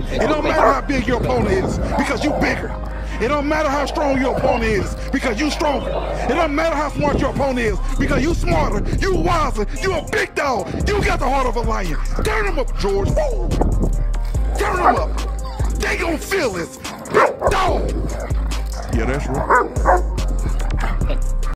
It don't matter how big your opponent is, because you bigger. It don't matter how strong your opponent is, because you stronger. It don't matter how smart your opponent is, because you smarter, you wiser, you a big dog. You got the heart of a lion. Turn them up, George. Woo! Turn them up. They gonna feel this. Big dog. Yeah, that's right.